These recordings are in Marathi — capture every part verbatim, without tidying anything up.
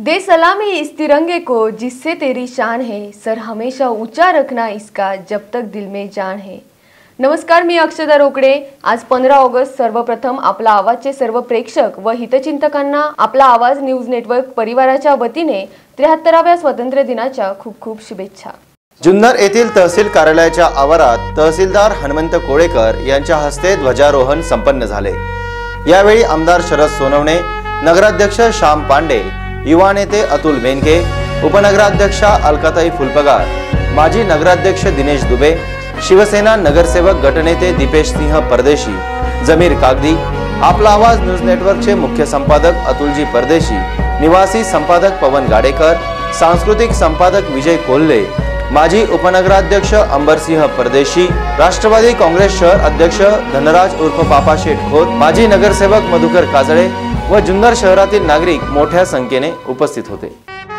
दे सलामी इस तिरंगे को जिससे तेरी शान है, सर हमेशा ऊंचा रखना इसका जब तक दिल में जान है। नमस्कार, मी अक्षदा रोकडे। आज पंधरा ऑगस्ट। सर्वप्रथम आपला आवाजचे सर्व प्रेक्षक व हितचिंतकांना आपला आवाज न्यूज नेटवर्क परिवाराच्या वतीने त्र्याहत्तराव्या स्वातंत्र्य दिनाच्या खूप खूप शुभेच्छा। जुन्नर येथील तहसील कार्यालयाच्या आवारात तहसीलदार हनुमंत कोळेकर यांच्या हस्ते ध्वजारोहण संपन्न झाले। यावेळी आमदार शरद सोनवणे, नगराध्यक्ष श्याम पांडे, युवा नेते अतुल बेनके, उपनगराध्यक्षा अलकाताई फुलपगार, माजी नगराध्यक्ष दिनेश दुबे, शिवसेना नगरसेवक गटनेते दीपेश सिंह परदेशी, जमीर कागदी, आपला आवाज न्यूज नेटवर्कचे मुख्य संपादक अतुलजी परदेशी, निवासी संपादक पवन गाडेकर, सांस्कृतिक संपादक विजय कोल्हे, माजी उपनगराध्यक्ष अंबरसिंह परदेशी, राष्ट्रवादी काँग्रेस शहर अध्यक्ष धनराज उर्फ पापा शेठ खोत, माजी नगरसेवक मधुकर काजळे व जुन्नर शहरातील नागरिक मोठ्या संख्येने उपस्थित होते।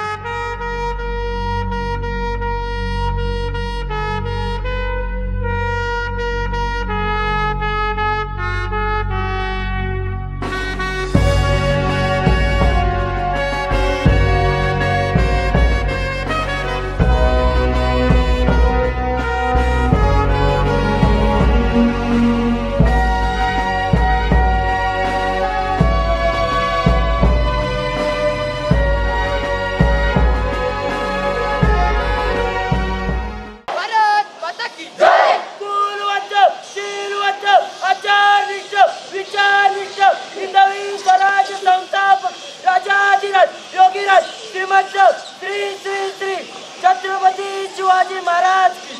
श्री श्री श्री छत्रपती शिवाजी महाराज की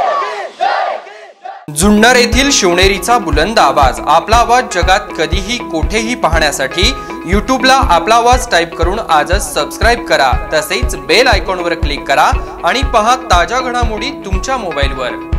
जय। जुन्नर येथील शिवनेरीचा बुलंद आवाज, आपला आवाज जगात कधीही कोठेही पाहण्यासाठी यूट्यूबला आपला आवाज टाइप करून आजच सबस्क्राइब करा। तसेच बेल आयकॉनवर क्लिक करा आणि पहा ताज्या घडामोडी तुमच्या मोबाईलवर।